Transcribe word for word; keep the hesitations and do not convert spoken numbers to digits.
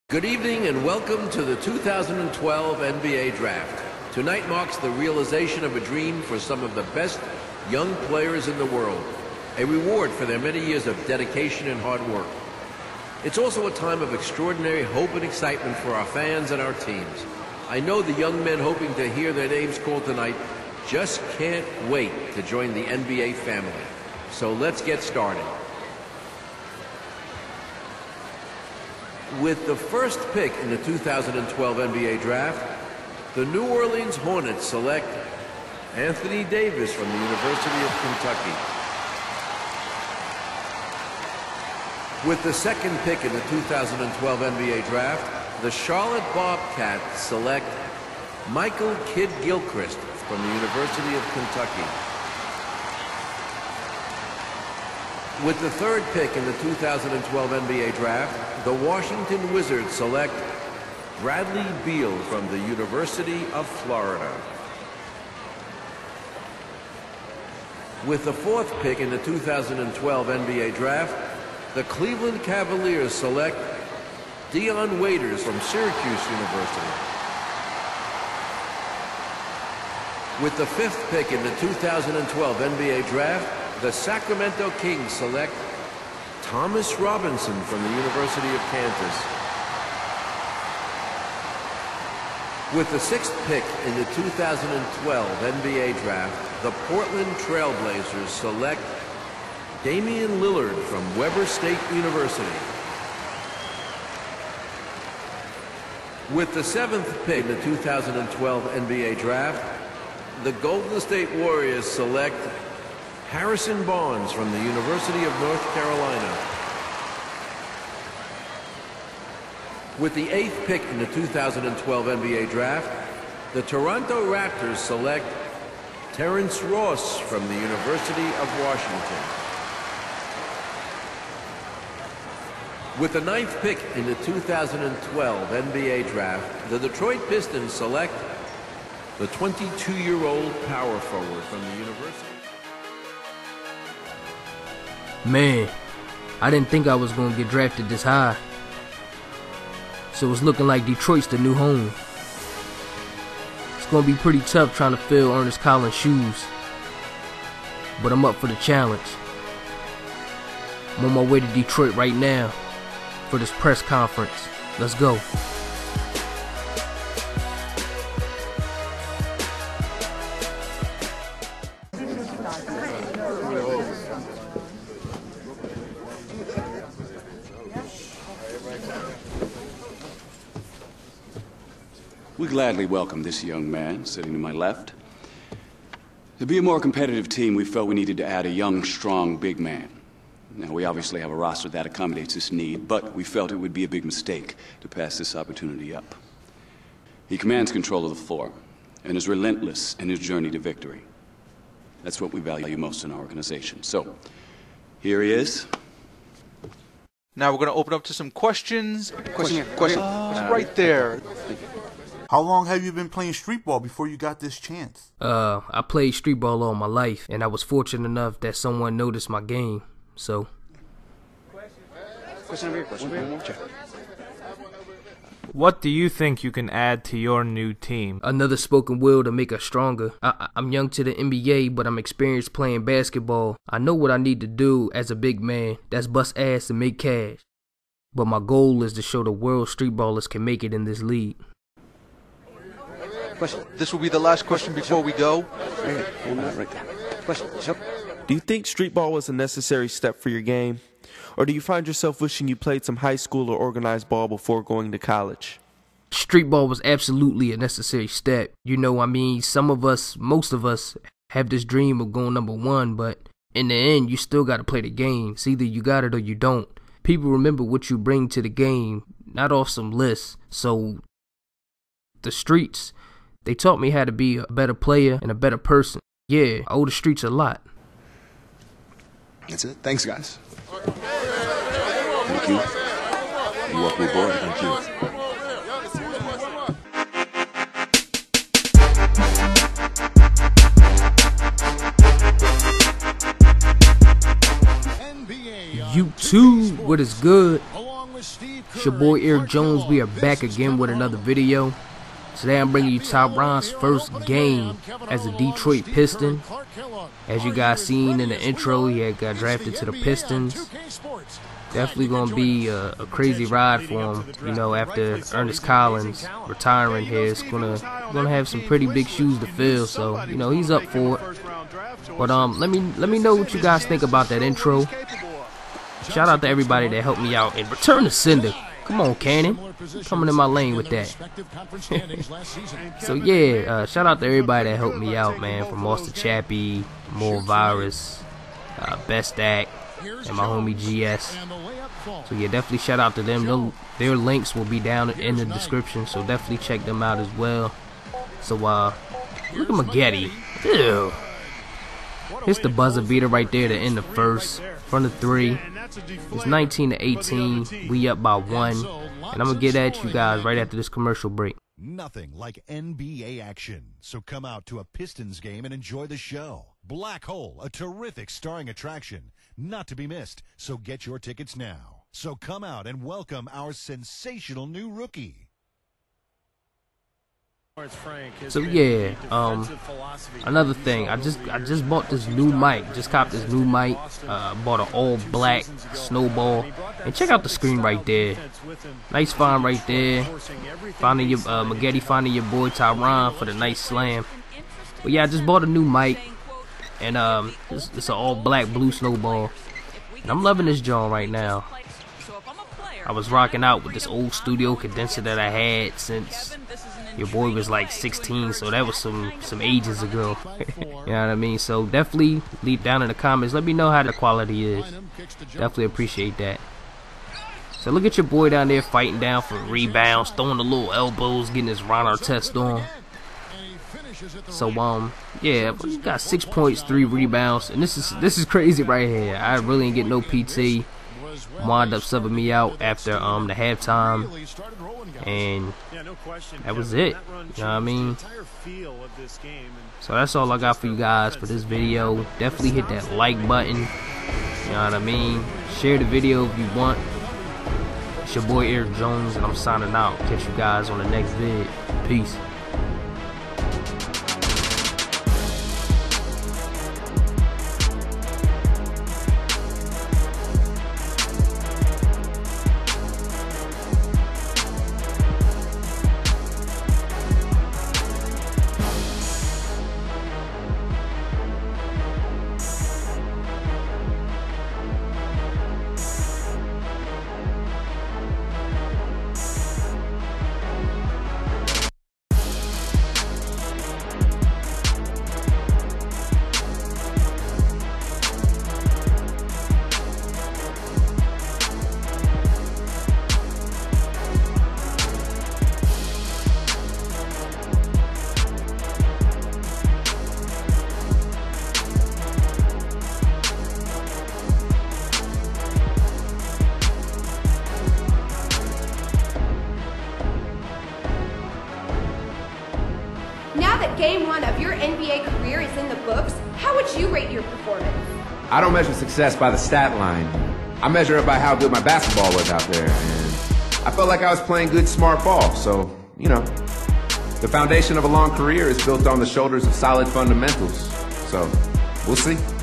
Good evening and welcome to the two thousand twelve N B A Draft. Tonight marks the realization of a dream for some of the best young players in the world, a reward for their many years of dedication and hard work. It's also a time of extraordinary hope and excitement for our fans and our teams. I know the young men hoping to hear their names called tonight just can't wait to join the N B A family. So let's get started. With the first pick in the two thousand twelve N B A Draft, the New Orleans Hornets select Anthony Davis from the University of Kentucky. With the second pick in the two thousand twelve N B A Draft, the Charlotte Bobcats select Michael Kidd-Gilchrist from the University of Kentucky. With the third pick in the two thousand twelve N B A Draft, the Washington Wizards select Bradley Beal from the University of Florida. With the fourth pick in the two thousand twelve N B A Draft, the Cleveland Cavaliers select Dion Waiters from Syracuse University. With the fifth pick in the two thousand twelve N B A Draft, the Sacramento Kings select Thomas Robinson from the University of Kansas. With the sixth pick in the two thousand twelve N B A Draft, the Portland Trail Blazers select Damian Lillard from Weber State University. With the seventh pick in the two thousand twelve N B A Draft, the Golden State Warriors select Harrison Barnes from the University of North Carolina. With the eighth pick in the two thousand twelve N B A Draft, the Toronto Raptors select Terrence Ross from the University of Washington. With the ninth pick in the two thousand twelve N B A Draft, the Detroit Pistons select the twenty-two-year-old power forward from the University. Man, I didn't think I was going to get drafted this high. So it's looking like Detroit's the new home. It's going to be pretty tough trying to fill Ernest Collins' shoes. But I'm up for the challenge. I'm on my way to Detroit right now for this press conference. Let's go. We gladly welcome this young man sitting to my left. To be a more competitive team, we felt we needed to add a young, strong, big man. Now, we obviously have a roster that accommodates this need, but we felt it would be a big mistake to pass this opportunity up. He commands control of the floor and is relentless in his journey to victory. That's what we value most in our organization. So, here he is. Now we're going to open up to some questions. Question here, question. Uh, right there. How long have you been playing street ball before you got this chance? Uh, I played street ball all my life, and I was fortunate enough that someone noticed my game, so. Question over here, question over here. What do you think you can add to your new team? Another spoken will to make us stronger. I I'm young to the N B A, but I'm experienced playing basketball. I know what I need to do as a big man. That's bust ass and make cash. But my goal is to show the world street ballers can make it in this league. Question. This will be the last question before we go. Right there. Question. Do you think street ball was a necessary step for your game? Or do you find yourself wishing you played some high school or organized ball before going to college? Street ball was absolutely a necessary step. You know, I mean, some of us, most of us, have this dream of going number one, but in the end, you still got to play the game. It's either you got it or you don't. People remember what you bring to the game, not off some list. So, the streets, they taught me how to be a better player and a better person. Yeah, I owe the streets a lot. That's it. Thanks, guys. Thank you. You're welcome aboard. Thank you. YouTube, what is good? It's your boy AiiRxJONES. We are back again with another video. Today I'm bringing you Tyronn's first game as a Detroit Piston. As you guys seen in the intro, he had got drafted to the Pistons. Definitely gonna be a, a crazy ride for him. You know, after Ernest Collins retiring here, it's gonna gonna have some pretty big shoes to fill. So you know he's up for it. But um, let me let me know what you guys think about that intro. Shout out to everybody that helped me out and return to sender. Come on, Cannon, coming in my lane with that. So yeah, uh, shout out to everybody that helped me out, man. From Austin Chappie, More Virus, uh, Best Act, and my homie G S. So yeah, definitely shout out to them. Their, their links will be down in the description, so definitely check them out as well. So uh, look at Maggette. Ew. Here's the buzzer beater right there to end the first. Front of three. It's nineteen to eighteen. We up by one. And I'm going to get at you guys right after this commercial break. Nothing like N B A action. So come out to a Pistons game and enjoy the show. Black Hole, a terrific starring attraction. Not to be missed. So get your tickets now. So come out and welcome our sensational new rookie. So yeah, um, another thing, I just I just bought this new mic, just copped this new mic, uh, bought an all black snowball, and check out the screen right there, nice find right there, finding your, uh, Maggette finding your boy Tyronn for the nice slam. But yeah, I just bought a new mic, and um, it's, it's an all black blue snowball, and I'm loving this joint right now. I was rocking out with this old studio condenser that I had since your boy was like sixteen, so that was some some ages ago. You know what I mean? So definitely leave down in the comments, let me know how the quality is. Definitely appreciate that. So look at your boy down there fighting down for rebounds, throwing the little elbows, getting his Ron Artest on. So um yeah, got six points, three rebounds, and this is this is crazy right here. I really didn't get no P T. Wound up subbing me out after um the halftime, and that was it. You know what I mean? So that's all I got for you guys for this video. Definitely hit that like button. You know what I mean? Share the video if you want. It's your boy AiiRxJONES, and I'm signing out. Catch you guys on the next vid. Peace. Now that game one of your N B A career is in the books, how would you rate your performance? I don't measure success by the stat line. I measure it by how good my basketball was out there. And I felt like I was playing good, smart ball. So, you know, the foundation of a long career is built on the shoulders of solid fundamentals. So, we'll see.